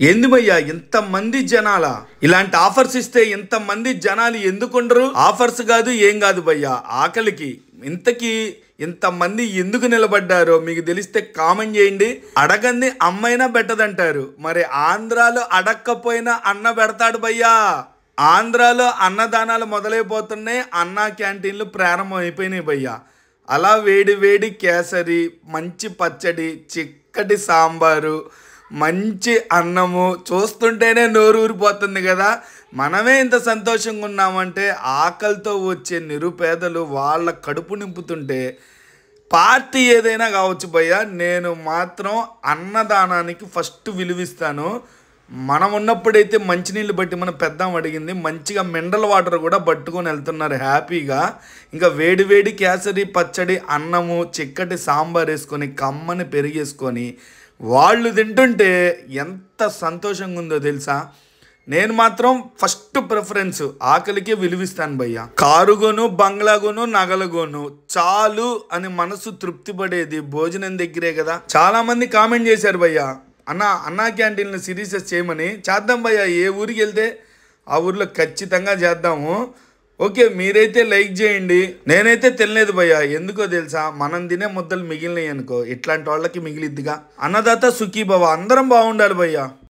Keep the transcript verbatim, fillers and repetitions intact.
ఏంది భయ్యా ఇంతమంది జనాల ఇలాంటి ఆఫర్స్ ఇస్తే ఇంతమంది జనాలు ఎందుకుండరు? ఆఫర్స్ కాదు ఏం కాదు భయ్యా, ఆకలికి. ఇంతకీ ఇంతమంది ఎందుకు నిలబడ్డారో మీకు తెలిస్తే కామెంట్ చేయండి. అడగంది అమ్మైనా పెట్టదంటారు, మరి ఆంధ్రాలో అడక్కపోయినా అన్న పెడతాడు భయ్యా. ఆంధ్రాలో అన్నదానాలు మొదలైపోతున్నాయి, అన్నా క్యాంటీన్లు ప్రారంభం అయిపోయినాయి భయ్యా. అలా వేడి వేడి కేసరి, మంచి పచ్చడి, చిక్కటి సాంబారు, మంచి అన్నము చూస్తుంటేనే నోరు ఊరిపోతుంది కదా. మనమే ఇంత సంతోషంగా ఉన్నామంటే ఆకలితో వచ్చే నిరుపేదలు వాళ్ళ కడుపు నింపుతుంటే పార్టీ ఏదైనా కావచ్చు భయ్యా, నేను మాత్రం అన్నదానానికి ఫస్ట్ విలువిస్తాను. మనం ఉన్నప్పుడైతే మంచినీళ్ళు బట్టి మన పెద్దమ్మ అడిగింది, మంచిగా మినరల్ వాటర్ కూడా పట్టుకొని వెళ్తున్నారు హ్యాపీగా. ఇంకా వేడి వేడి కేసరి, పచ్చడి, అన్నము, చిక్కటి సాంబార్ వేసుకొని కమ్మని పెరిగేసుకొని వాళ్ళు తింటుంటే ఎంత సంతోషంగా ఉందో తెలుసా. నేను మాత్రం ఫస్ట్ ప్రిఫరెన్స్ ఆకలికే విలువిస్తాను భయ్యా. కారుగోను, బంగ్లాగోను, నగలగోను చాలు అని మనసు తృప్తి పడేది భోజనం దగ్గరే కదా. చాలా మంది కామెంట్ చేశారు భయ్యా, అన్న అన్నా క్యాంటీన్లో సిరీసెస్ చేయమని. చేద్దాం భయ్యా, ఏ ఊరికి వెళ్తే ఆ ఊర్లో ఖచ్చితంగా చేద్దాము. ఓకే, మీరైతే లైక్ చేయండి. నేనైతే తినలేదు భయ్యా, ఎందుకో తెలుసా, మనం తినే ముద్దలు మిగిలినాయి అనుకో ఇట్లాంటి వాళ్ళకి మిగిలిద్దిగా. అన్నదాత సుఖీభవ, అందరం బాగుండాలి భయ్యా.